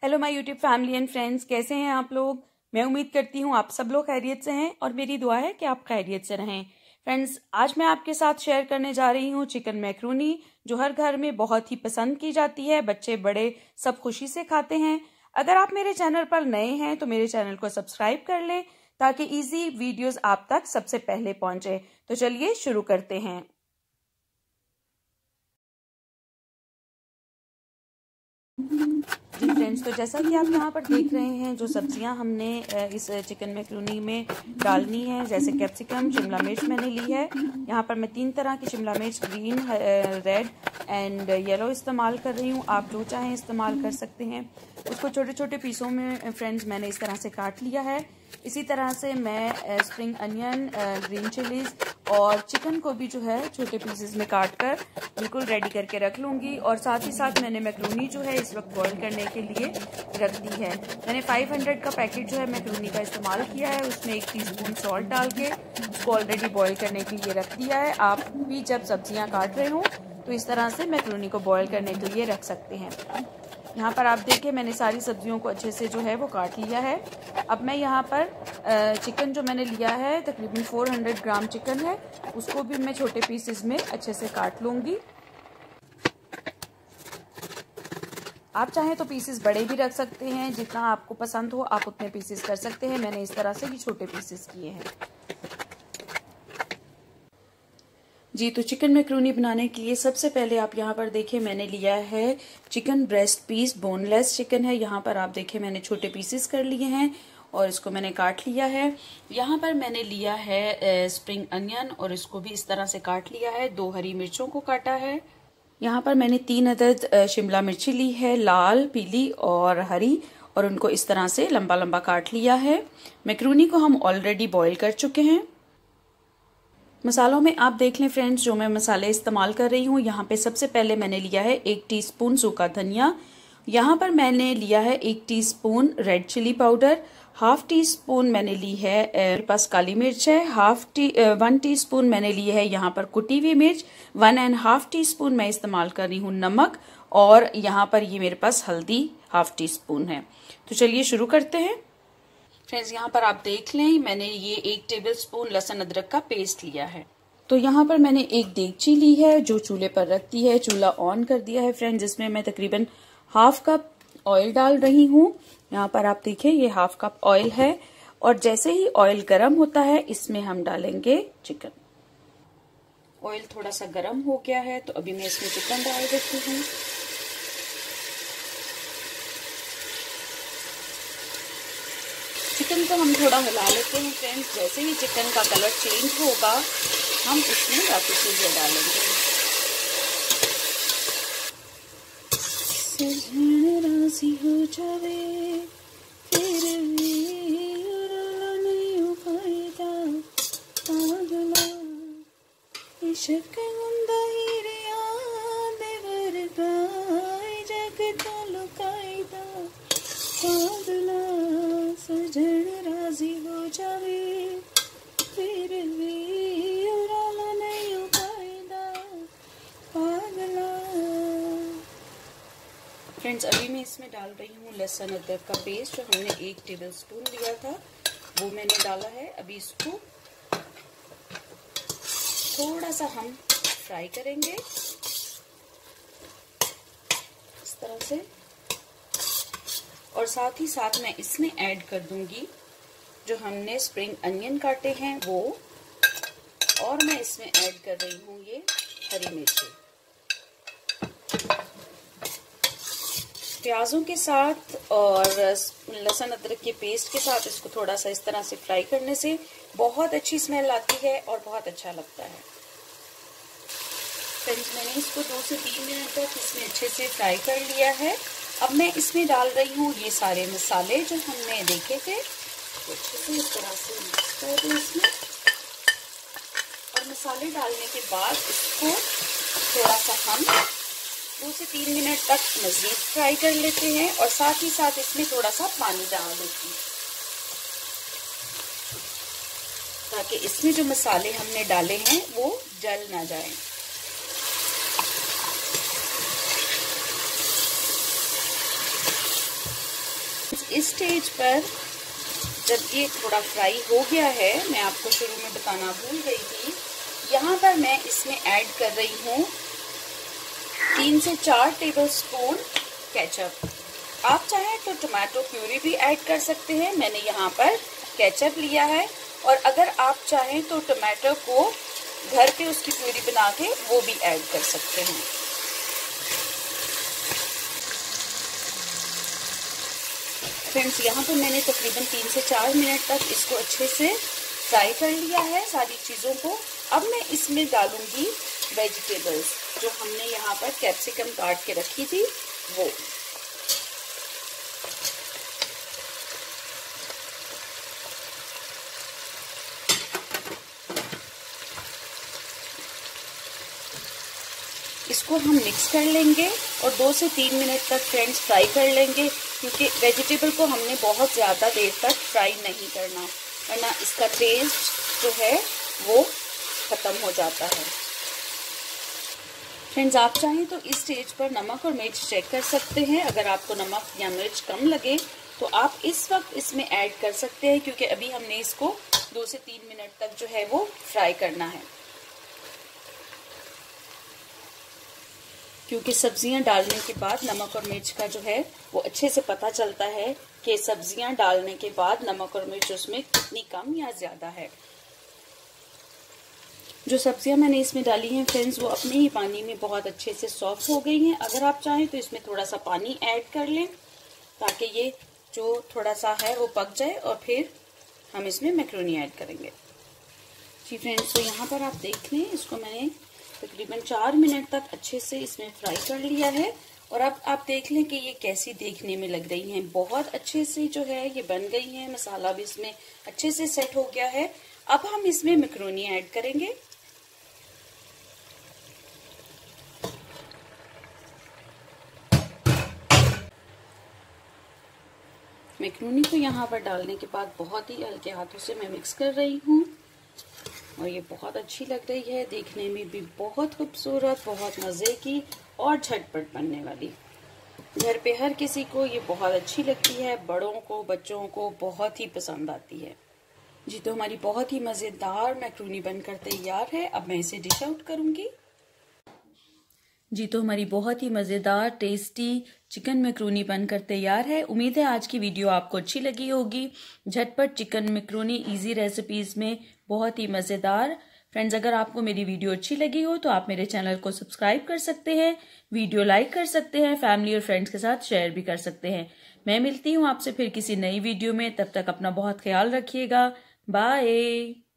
Hello my YouTube family and friends, कैसे हैं आप लोग। मैं उम्मीद करती हूँ आप सब लोग खैरियत से हैं और मेरी दुआ है कि आप खैरियत से रहें। फ्रेंड्स, आज मैं आपके साथ शेयर करने जा रही हूँ चिकन मैक्रोनी, जो हर घर में बहुत ही पसंद की जाती है। बच्चे बड़े सब खुशी से खाते हैं। अगर आप मेरे चैनल पर नए हैं तो मेरे चैनल को सब्सक्राइब कर लें ताकि इजी वीडियोस आप तक सबसे पहले पहुंचे। तो चलिए शुरू करते हैं। जी फ्रेंड्स, तो जैसा कि आप यहाँ पर देख रहे हैं, जो सब्जियां हमने इस चिकन मैक्रोनी में डालनी है, जैसे कैप्सिकम, शिमला मिर्च मैंने ली है। यहाँ पर मैं 3 तरह की शिमला मिर्च, ग्रीन, रेड एंड येलो इस्तेमाल कर रही हूँ। आप जो चाहें इस्तेमाल कर सकते हैं। उसको छोटे छोटे पीसों में फ्रेंड्स मैंने इस तरह से काट लिया है। इसी तरह से मैं स्प्रिंग अनियन, ग्रीन चिलीज और चिकन को भी जो है छोटे पीसेस में काट कर बिल्कुल रेडी करके रख लूंगी। और साथ ही साथ मैंने मैक्रोनी जो है इस वक्त बॉईल करने के लिए रख दी है। मैंने 500 का पैकेट जो है मैक्रोनी का इस्तेमाल किया है। उसमें 1 टीस्पून सॉल्ट डाल के उसको ऑलरेडी बॉईल करने के लिए रख दिया है। आप भी जब सब्जियां काट रहे हो तो इस तरह से मैक्रोनी को बॉईल करने के लिए रख सकते हैं। यहाँ पर आप देखिए, मैंने सारी सब्जियों को अच्छे से जो है वो काट लिया है। अब मैं यहाँ पर चिकन जो मैंने लिया है, तकरीबन 400 ग्राम चिकन है, उसको भी मैं छोटे पीसेस में अच्छे से काट लूँगी। आप चाहें तो पीसेस बड़े भी रख सकते हैं, जितना आपको पसंद हो आप उतने पीसेस कर सकते हैं। मैंने इस तरह से भी छोटे पीसेस किए हैं। जी, तो चिकन मैक्रोनी बनाने के लिए सबसे पहले आप यहाँ पर देखिए, मैंने लिया है chicken breast piece, boneless chicken है। यहाँ पर आप देखिए मैंने छोटे पीसेस कर लिए हैं और इसको मैंने काट लिया है। यहाँ पर मैंने लिया है स्प्रिंग अनियन और इसको भी इस तरह से काट लिया है। 2 हरी मिर्चों को काटा है। यहाँ पर मैंने 3 अदद शिमला मिर्ची ली है, लाल, पीली और हरी, और उनको इस तरह से लंबा लंबा काट लिया है। मैक्रोनी को हम ऑलरेडी बॉईल कर चुके हैं। मसालों में आप देख लें फ्रेंड्स, जो मैं मसाले इस्तेमाल कर रही हूँ। यहाँ पे सबसे पहले मैंने लिया है 1 टीस्पून सूखा धनिया। यहाँ पर मैंने लिया है 1 teaspoon red chilli powder. 1/2 teaspoon मैंने ली है, मेरे पास काली मिर्च है। 1 टीस्पून मैंने ली है यहाँ पर कुटी हुई मिर्च। 1.5 टीस्पून मैं इस्तेमाल कर रही हूँ नमक, और यहाँ पर ये मेरे पास हल्दी 1/2 टीस्पून है। तो चलिए शुरू करते हैं। फ्रेंड्स, यहाँ पर आप देख लें, मैंने ये 1 टेबलस्पून लहसुन अदरक का पेस्ट लिया है। तो यहाँ पर मैंने एक देगची ली है जो चूल्हे पर रख दी है। चूल्हा ऑन कर दिया है फ्रेंड्स। जिसमें मैं तकरीबन 1/2 कप ऑयल डाल रही हूँ। यहाँ पर आप देखिए ये 1/2 कप ऑयल है। और जैसे ही ऑयल गर्म होता है, इसमें हम डालेंगे चिकन। ऑयल थोड़ा सा गर्म हो गया है तो अभी मैं इसमें चिकन डाल देती हूँ। चिकन को हम थोड़ा हिला लेते हैं फ्रेंड्स। जैसे ही चिकन का कलर चेंज होगा, हम इसमें बाकी चीजें डालेंगे। राजी हो जावे फिर भी नहीं हो फायदा पागला इश्क गुंदा हीरिया देवर गाय जग तालु कायदा पागला सजन राजी हो जावे फिर भी उड़ाला नहीं हो पाएगा पागला। फ्रेंड्स, अभी मैं इसमें डाल रही हूँ लहसुन अदरक का पेस्ट, जो हमने 1 टेबलस्पून लिया था वो मैंने डाला है। अभी इसको थोड़ा सा हम फ्राई करेंगे इस तरह से। और साथ ही साथ मैं इसमें ऐड कर दूंगी जो हमने स्प्रिंग अनियन काटे हैं वो, और मैं इसमें ऐड कर रही हूँ ये हरी मिर्ची। प्याजों के साथ और लहसुन अदरक के पेस्ट के साथ इसको थोड़ा सा इस तरह से फ्राई करने से बहुत अच्छी स्मेल आती है और बहुत अच्छा लगता है। फ्रेंड्स, मैंने इसको 2 से 3 मिनट तक इसमें अच्छे से फ्राई कर लिया है। अब मैं इसमें डाल रही हूँ ये सारे मसाले जो हमने देखे थे। अच्छे से इस तरह से मिक्स कर दें इसमें। और मसाले डालने के बाद इसको थोड़ा सा हम 2 से 3 मिनट तक मज़ीद फ्राई कर लेते हैं। और साथ ही साथ इसमें थोड़ा सा पानी डाल देते हैं ताकि इसमें जो मसाले हमने डाले हैं वो जल ना जाए। इस स्टेज पर जब ये थोड़ा फ्राई हो गया है, मैं आपको शुरू में बताना भूल गई थी, यहाँ पर मैं इसमें ऐड कर रही हूँ 3 से 4 टेबलस्पून केचप। आप चाहें तो टोमेटो प्यूरी भी ऐड कर सकते हैं, मैंने यहाँ पर केचप लिया है। और अगर आप चाहें तो टोमेटो को घर पे उसकी प्यूरी बना के वो भी ऐड कर सकते हैं। फ्रेंड्स, यहाँ पर मैंने तकरीबन 3 से 4 मिनट तक इसको अच्छे से फ्राई कर लिया है सारी चीज़ों को। अब मैं इसमें डालूंगी वेजिटेबल्स जो हमने यहाँ पर कैप्सिकम काट के रखी थी वो। इसको हम मिक्स कर लेंगे और 2 से 3 मिनट तक फ्रेंड्स फ्राई कर लेंगे, क्योंकि वेजिटेबल को हमने बहुत ज़्यादा देर तक फ्राई नहीं करना, वरना इसका टेस्ट जो है वो ख़त्म हो जाता है। फ्रेंड्स, आप चाहें तो इस स्टेज पर नमक और मिर्च चेक कर सकते हैं। अगर आपको नमक या मिर्च कम लगे तो आप इस वक्त इसमें ऐड कर सकते हैं, क्योंकि अभी हमने इसको 2 से 3 मिनट तक जो है वो फ्राई करना है। क्योंकि सब्जियां डालने के बाद नमक और मिर्च का जो है वो अच्छे से पता चलता है कि सब्जियां डालने के बाद नमक और मिर्च उसमें कितनी कम या ज्यादा है। जो सब्जियां मैंने इसमें डाली हैं फ्रेंड्स, वो अपने ही पानी में बहुत अच्छे से सॉफ्ट हो गई हैं। अगर आप चाहें तो इसमें थोड़ा सा पानी ऐड कर लें ताकि ये जो थोड़ा सा है वो पक जाए, और फिर हम इसमें मैक्रोनी ऐड करेंगे। जी फ्रेंड्स, तो यहाँ पर आप देख लें, इसको मैंने तकरीबन 4 मिनट तक अच्छे से इसमें फ्राई कर लिया है। और अब आप देख लें कि ये कैसी देखने में लग रही हैं। बहुत अच्छे से जो है ये बन गई हैं, मसाला भी इसमें अच्छे से सेट हो गया है। अब हम इसमें मैक्रोनी ऐड करेंगे। मैक्रोनी को यहाँ पर डालने के बाद बहुत ही हल्के हाथों से मैं मिक्स कर रही हूँ, और ये बहुत अच्छी लग रही है, देखने में भी बहुत खूबसूरत, बहुत मज़े की और झटपट बनने वाली। घर पे हर किसी को ये बहुत अच्छी लगती है, बड़ों को बच्चों को बहुत ही पसंद आती है। जी, तो हमारी बहुत ही मज़ेदार मैक्रोनी बनकर तैयार है। अब मैं इसे डिश आउट करूँगी। जी, तो हमारी बहुत ही मज़ेदार टेस्टी चिकन मैक्रोनी बनकर तैयार है। उम्मीद है आज की वीडियो आपको अच्छी लगी होगी। झटपट चिकन मैक्रोनी इजी रेसिपीज़ में बहुत ही मज़ेदार। फ्रेंड्स, अगर आपको मेरी वीडियो अच्छी लगी हो तो आप मेरे चैनल को सब्सक्राइब कर सकते हैं, वीडियो लाइक कर सकते हैं, फैमिली और फ्रेंड्स के साथ शेयर भी कर सकते हैं। मैं मिलती हूँ आपसे फिर किसी नई वीडियो में, तब तक अपना बहुत ख्याल रखिएगा। बाय।